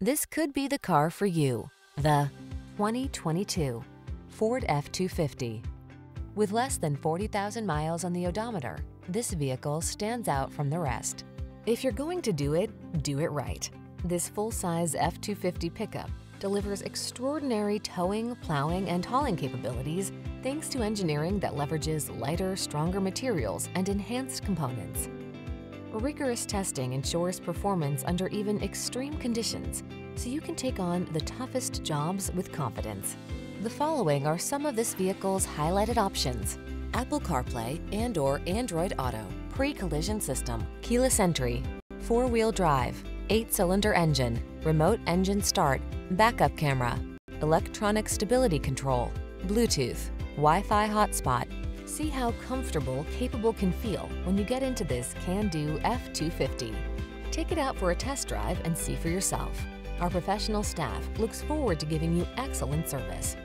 This could be the car for you. The 2022 Ford F-250. With less than 40,000 miles on the odometer, this vehicle stands out from the rest. If you're going to do it right. This full-size F-250 pickup delivers extraordinary towing, plowing, and hauling capabilities thanks to engineering that leverages lighter, stronger materials and enhanced components. Rigorous testing ensures performance under even extreme conditions, so you can take on the toughest jobs with confidence. The following are some of this vehicle's highlighted options: Apple CarPlay and/or Android Auto, pre-collision system, keyless entry, 4-wheel drive, 8-cylinder engine, remote engine start, backup camera, electronic stability control, Bluetooth, Wi-Fi hotspot. See how comfortable, capable can feel when you get into this can-do F-250. Take it out for a test drive and see for yourself. Our professional staff looks forward to giving you excellent service.